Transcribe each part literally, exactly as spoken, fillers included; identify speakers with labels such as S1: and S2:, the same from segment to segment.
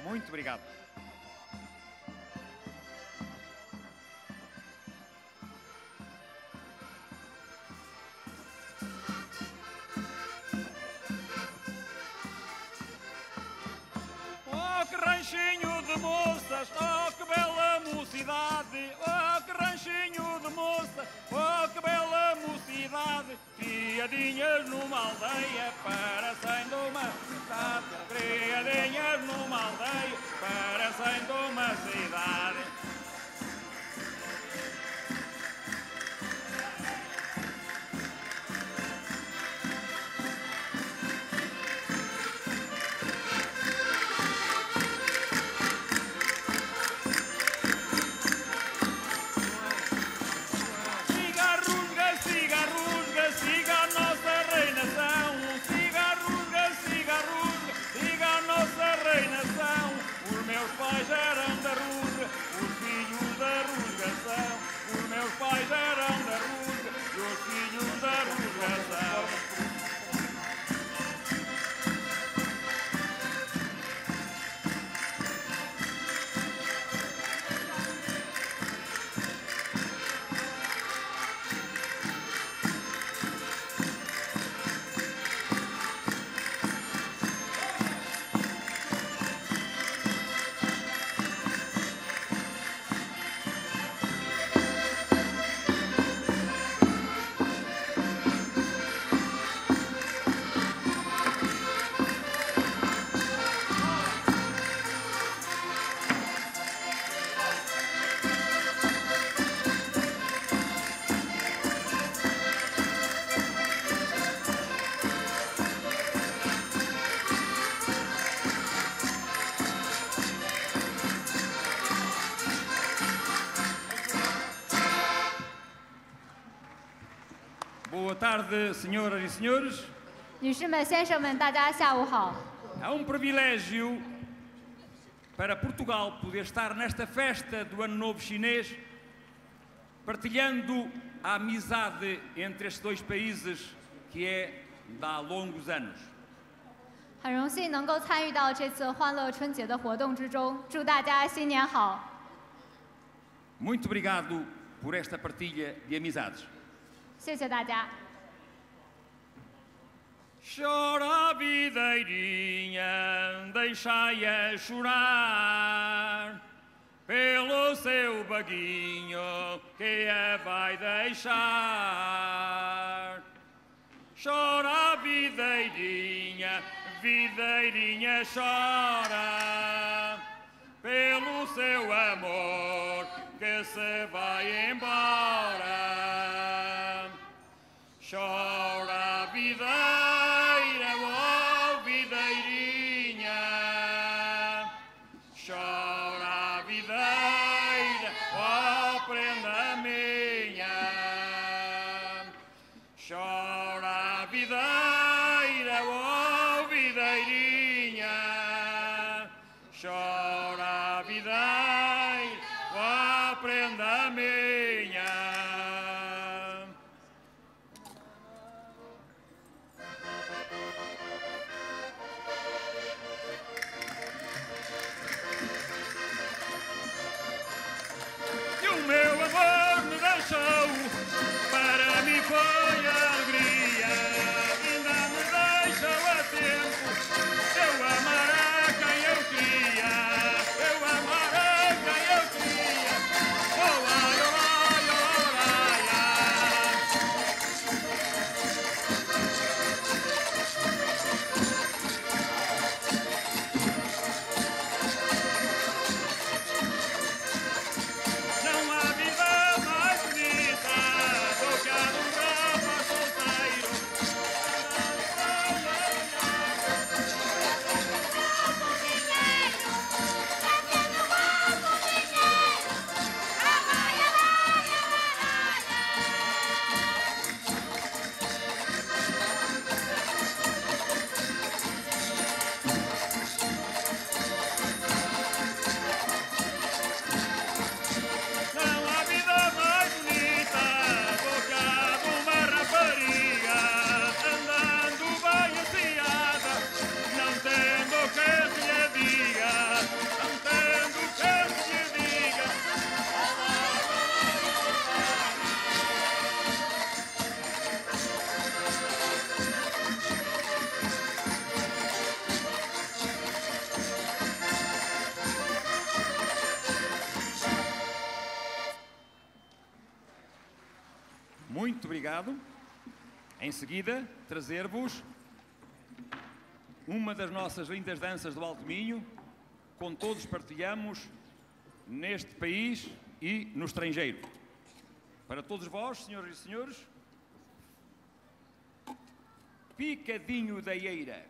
S1: Muito obrigado. Oh, que ranchinho de moças, oh, que bela mocidade, oh, que ranchinho de moças, oh, que bela mocidade, criadinhas numa aldeia, parecendo uma cidade, criadinhas numa aldeia, parecendo uma cidade. Pais eram da Rusga e os filhos da Rusga são. Boa tarde, senhoras e senhores.
S2: 女士们、先生们，大家下午好。
S1: É um privilégio para Portugal poder estar nesta festa do Ano Novo Chinês, partilhando a amizade entre estes dois países que é de há longos anos.
S2: 很荣幸能够参与到这次欢乐春节的活动之中，祝大家新年好。
S1: Muito obrigado por esta partilha de amizades.
S2: 谢谢大家。
S1: Chora, videirinha, deixai-a chorar pelo seu baguinho que a vai deixar. Chora, videirinha, videirinha, chora pelo seu amor que se vai embora. Chora, videira. Para mim foi alegria, ainda me deixou a tempo. Eu amarei quem eu queria, eu amarei. Muito obrigado. Em seguida, trazer-vos uma das nossas lindas danças do Alto Minho, com todos partilhamos neste país e no estrangeiro. Para todos vós, senhoras e senhores, Picadinho da Eira.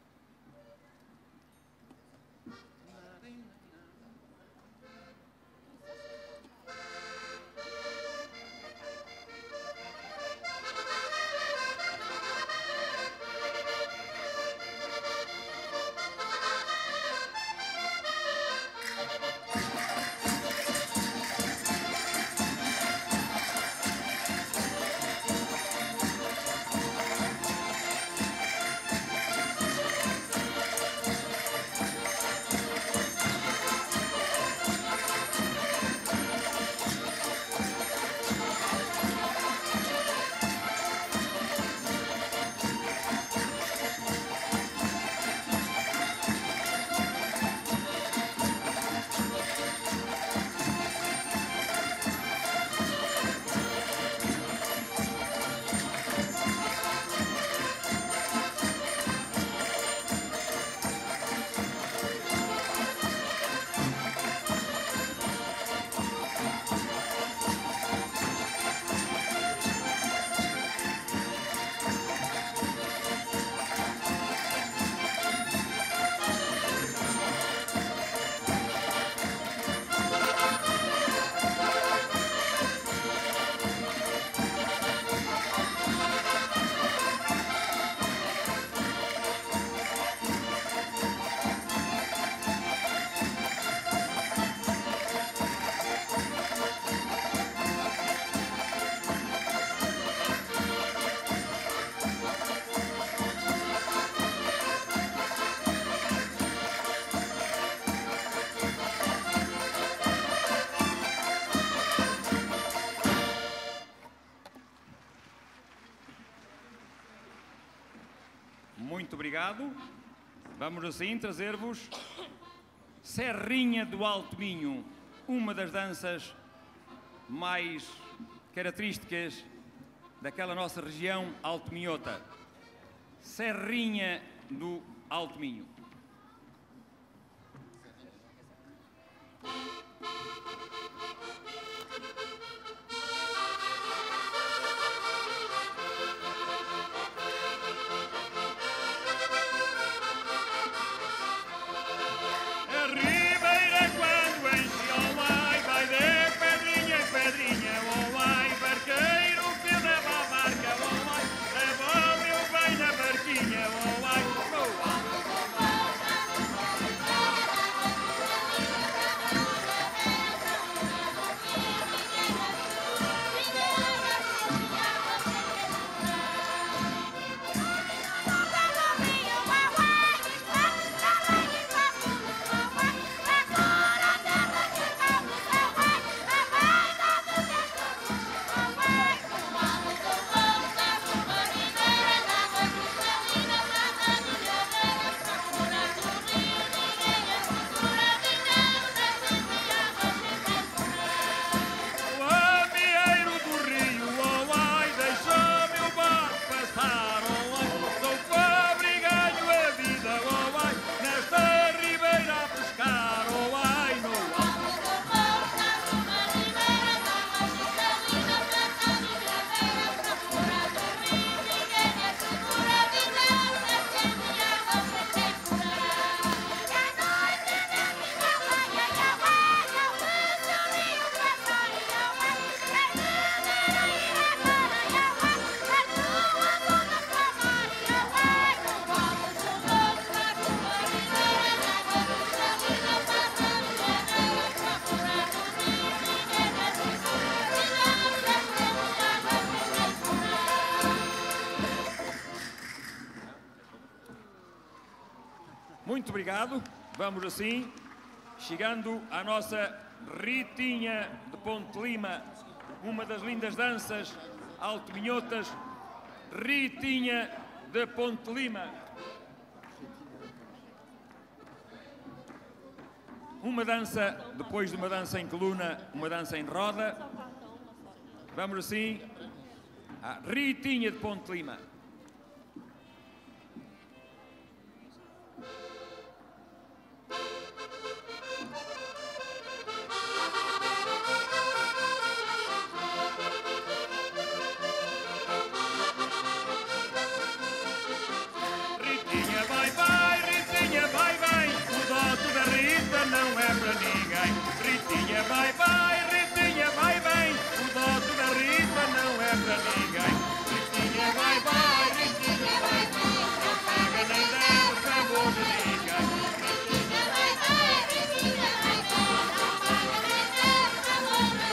S1: Muito obrigado. Vamos assim trazer-vos Serrinha do Alto Minho, uma das danças mais características daquela nossa região alto-minhota. Serrinha do Alto Minho. Muito obrigado. Vamos assim, chegando à nossa Ritinha de Ponte Lima, uma das lindas danças alto-minhotas, Ritinha de Ponte Lima. Uma dança, depois de uma dança em coluna, uma dança em roda. Vamos assim a Ritinha de Ponte Lima. Ritinha vai, vai, Ritinha vai, vai, o dote da Rita não é para ninguém. Ritinha vai, vai, Ritinha vai, vai, o dote da Rita não é para ninguém. Ritinha vai, vai, Ritinha vai, vai, não paga nem deve favor de ninguém. Ritinha vai, vai, Ritinha vai, vai, não paga nem deve favor de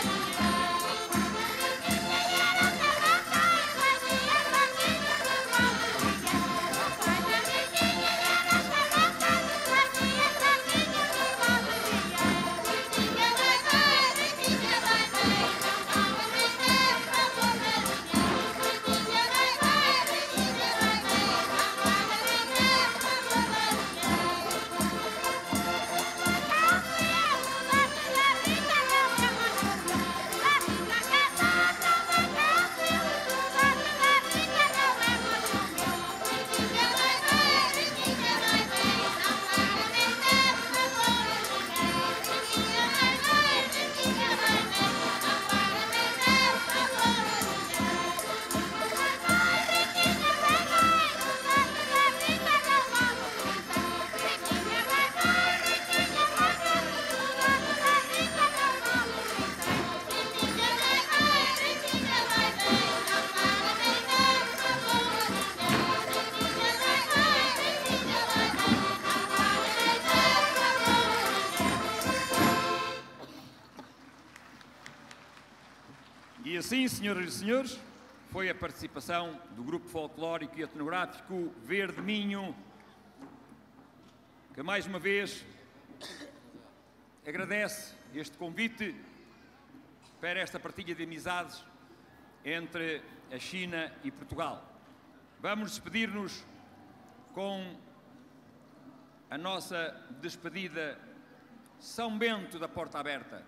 S1: E assim, senhoras e senhores, foi a participação do Grupo Folclórico e Etnográfico Verde Minho, que mais uma vez agradece este convite para esta partilha de amizades entre a China e Portugal. Vamos despedir-nos com a nossa despedida São Bento da Porta Aberta.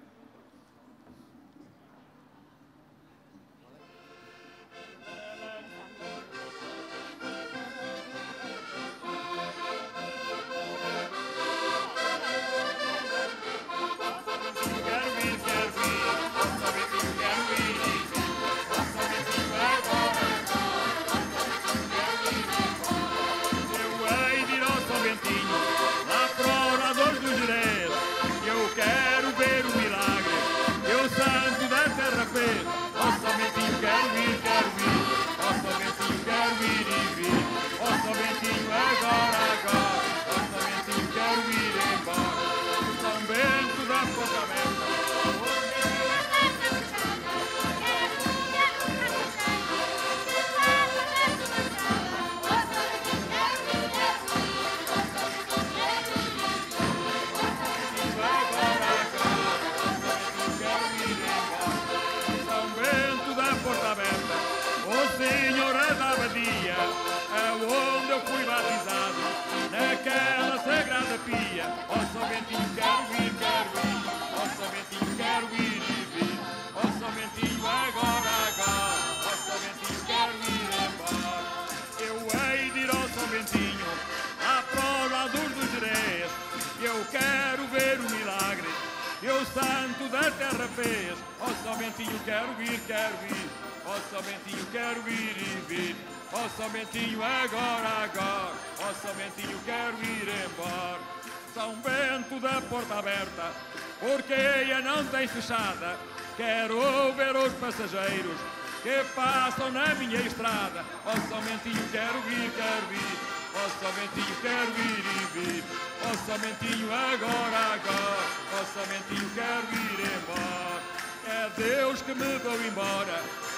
S1: Aonde eu fui batizado, naquela sagrada pia. Ó São Bentinho, quero ir, quero ir. Ó São Bentinho, quero ir e vir. Ó São Bentinho, agora, agora. Ó São Bentinho, quero ir embora. Eu hei de ir ao São Bentinho, à prova dos Jerez. Eu quero ver o milagre que o santo da terra fez. Ó São Bentinho, quero ir, quero ir. Ó São Bentinho, quero ir e vir. Ó São Bentinho, agora, agora. Ó São Bentinho, quero ir embora. São Bento da Porta Aberta, porque a não tem fechada. Quero ver os passageiros que passam na minha estrada. Ó São Bentinho, quero ir, quero ir. Ó São Bentinho, quero ir e vir. Ó São Bentinho, agora, agora. Ó São Bentinho, quero ir embora. É Deus que me vou embora,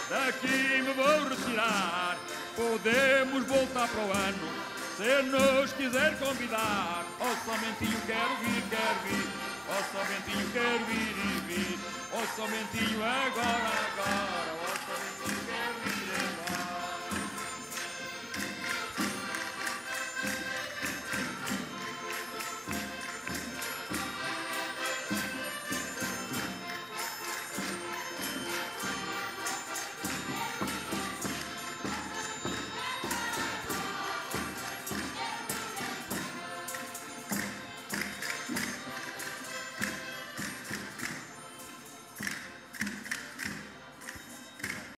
S1: daqui me vou retirar. Podemos voltar para o ano, se nos quiser convidar. Ó São Bentinho, quero vir, quero vir. Ó São Bentinho, quero ir e vir. Ó São Bentinho, agora, agora. Ó São Bentinho, quero vir.